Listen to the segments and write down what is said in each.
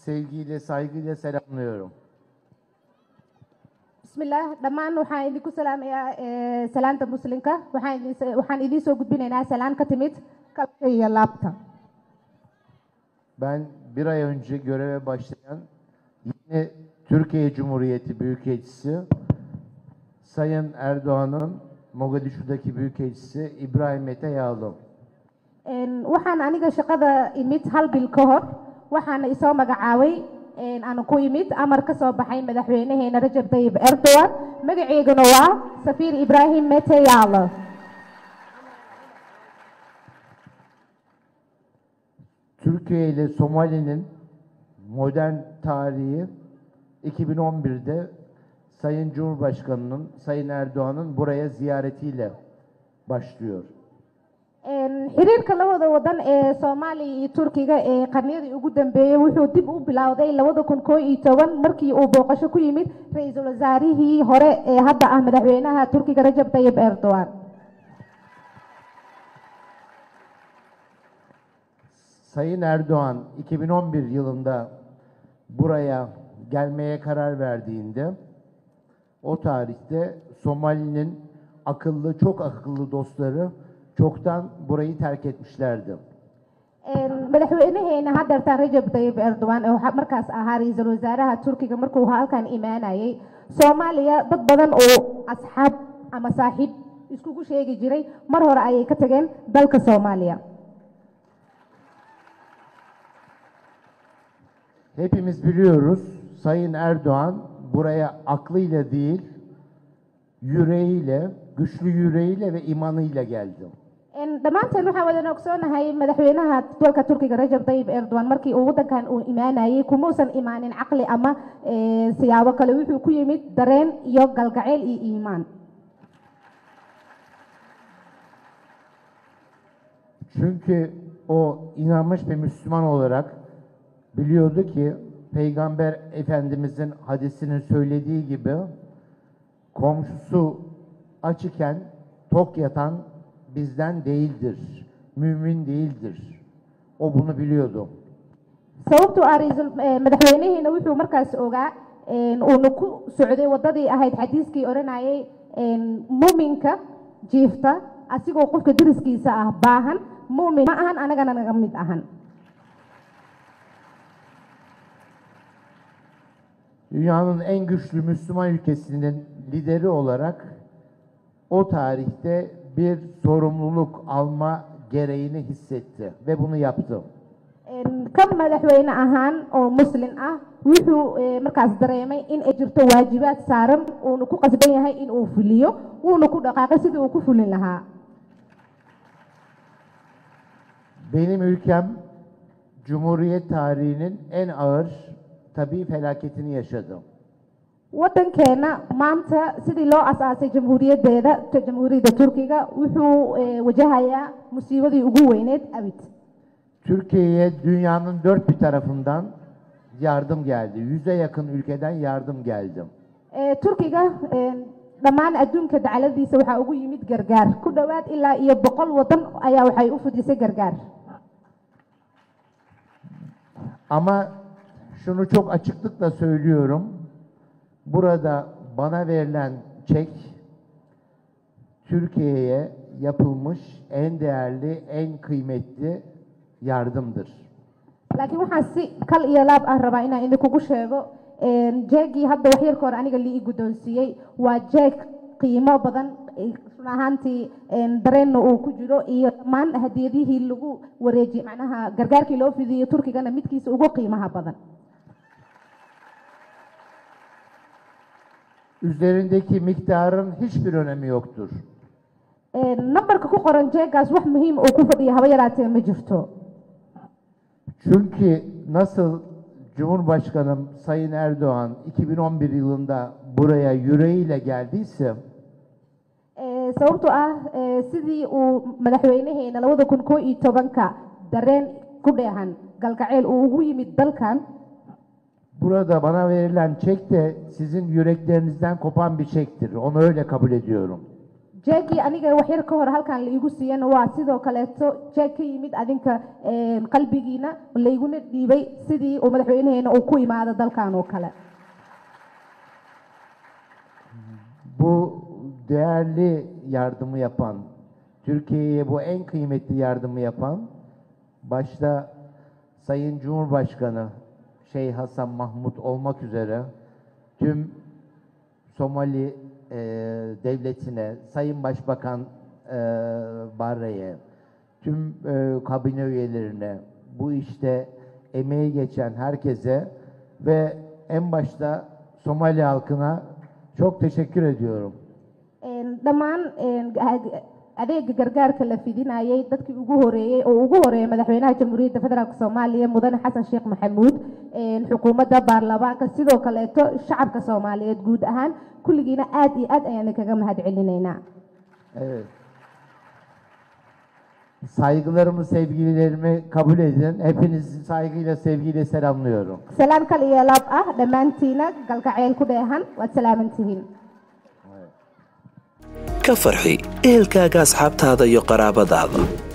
sevgiyle, saygıyla selamlıyorum. Bismillah, dhammaan waxaan idinku salaamayaa salaanta muslimka. Waxaan idin soo gudbinaynaa salaan ka timid kalka iyo laabta. Ben bir ay önce göreve başlayan yine Türkiye Cumhuriyeti Büyükelçisi Sayın Erdoğan'ın Mogadishu'daki Büyükelçisi İbrahim Mete Yağlı. Waxaan aniga shaqada imid hal bil ka hor waxaana isoo magacaabay aan ku imid amar ka soo baxay madaxweynaheena Recep Tayyip Erdogan magaceyguna waa Safiir Ibrahim Mete Yağlı. Türkiye ile Somali'nin modern tarihi 2011'de Sayın Cumhurbaşkanı'nın, Sayın Erdoğan'ın buraya ziyaretiyle başlıyor. Xiriirka labada wadan ee Soomaaliya iyo Turkiga ee qarniyadii ugu dambeeyay wuxuu dib u bilowday 2011 markii uu booqasho ku yimid ra'iisul wasaarihii hore ee hadda ah madaxweynaha Turkiga Recep Tayyip Erdogan. Sayın Erdoğan 2011 yılında buraya gelmeye karar verdiğinde o tarihte Somali'nin çok akıllı dostları çoktan burayı terk etmişlerdi. Madaxweynaheena hadda Recep Tayyip Erdogan oo markaas ahaa ra'iisul wasaaraha Turkiga markuu halkan imaanayay Soomaaliya dad badan oo asxaab ama saaxiib iskugu sheegi jiray mar hore ayay ka tageen dalka Soomaaliya. Hepimiz biliyoruz Sayın Erdoğan buraya aklıyla değil yüreğiyle, güçlü yüreğiyle ve imanıyla geldi. Dhammaanteen waxaan wada ogsoonahay madaxweynaha dalka Turkiga Recep Tayyip Erdogan markii uu wadankan uu imaanayay kumuusan imaanin caqli ama siyaabo kale wuxuu ku yimid dareen iyo galgacayl iyo iimaan. Çünkü o inanmış bir Müslüman olarak biliyordu ki Peygamber Efendimizin hadisinin söylediği gibi komşusu aç iken tok yatan bizden değildir, mümin değildir. O bunu biliyordu. Sababtoo ah madaxweynaheena wuxuu markaas ogaa uuna ku socday wadadii ahayd xadiiskii oranayay muuminka jiifta asigoo qofka deriskiisa ah baahan muumin ma ahan anagana naga mid ahan. Dünyanın en güçlü Müslüman ülkesinin lideri olarak o tarihte bir sorumluluk alma gereğini hissetti ve bunu yaptı. Kan madaxweyne ahaan oo muslim ah wuxuu markaas dareemay in ay jirto waajibaad saaran uuna ku qasban yahay in uu fuliyo uuna ku dhaqaaqay sidii uu ku fulin lahaa. Benim ülkem Cumhuriyet tarihinin en ağır tabii felaketini yaşadı. Wadankeena maanta sidii loo asaasay jamhuuriyadda Turkiga wuxuu wajahayaa musiibadii ugu weyneed abid. Türkiye'ye dünyanın dört bir tarafından yardım geldi. 100'e yakın ülkeden yardım geldi. Turkiga dhammaan adduunka dacaladiisa waxaa ugu yimid gargaar. Ku dhawaad ilaa iyo 100 wadan ayaa waxay u fudisay gargaar. Ama şunu çok açıklıkla söylüyorum. Burada bana verilen çek Türkiye'ye yapılmış en değerli, en kıymetli yardımdır. Laakiin waxaan si kal iyo laab ah rabaa inaan idinkugu sheego jeegii hadda wax yar ka hor aniga lii guddoonsiiyey waa jeeg qiimo badan run ahaantii dareenna uu ku jiro iyo dhammaan hadiyadihii lagu wareejiyey macnaha gargaarkii loo fidiyey Turkigana midkiisa ugu qiimaha badan. Üzerindeki miktarın hiçbir önemi yoktur. Numberka ku qoran jeegaas wax muhiim oo ku fadhiya haba yaraatee ma jirto. Çünkü nasıl Cumhurbaşkanım Sayın Erdoğan 2011 yılında buraya yüreğiyle geldiyse sababtoo ah sidii uu madaxweynaheena 2011ka dareen ku dheehan galgacayl uu ugu yimid dalkan. Burada bana verilen çek de sizin yüreklerinizden kopan bir çektir. Onu öyle kabul ediyorum. jeegii aniga wax yar ka hor halkan la igu siiyana waa sidoo kaleeto jeeg ka yimid adinka qalbigiina layguna dhiibay sidii uu madaxweynaheena uu ku imaado dalkan oo kale. Bu değerli yardımı yapan, Türkiye'ye bu en kıymetli yardımı yapan, başta Sayın Cumhurbaşkanı Şeyh Hasan Mahmut olmak üzere tüm Somali devletine, Sayın Başbakan Barre'ye, tüm kabine üyelerine, bu işte emeği geçen herkese ve en başta Somali halkına çok teşekkür ediyorum. Dhammaan adeega gargaarka la fidinayay dadkii ugu horeeyay madaxweynaha Jamhuuriyadda Federaalka Soomaaliya Mudane Xasan Sheekh Maxamuud xukuumadda baarlamaanka sidoo kaleeto shacabka Soomaaliyeed guud ahaan kulligiina aad iyo aad ayaan kaga mahadcelinaynaa. Evet. Saygılarımı, sevgilerimi kabul edin. Hepinizi saygıyla, sevgiyle selamlıyorum. Salaam kal iyo laab ah dhammaantiina galgacayl ku dheehan waad salaamantihiin. ka farxi ehelkaaga asxaabtaada iyo qaraabadaada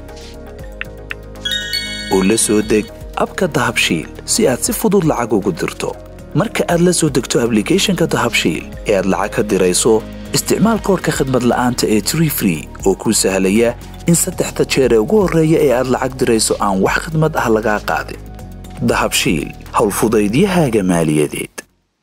oo la soo deg abka dahabshiil si aad si fudud lacag ugu dirto marka aad la soo degto applicationka dahabshiil ee aad lacag ka dirayso isticmaal koodka khidmad la'aanta ee Tree Free oo kuu sahlaya in 3 jeer ee ugu horeeya ee aad lacag dirayso aan wax khidmad ah laga qaadin. Dahabshiil hawl fudaydiyahaaga maaliyadeed.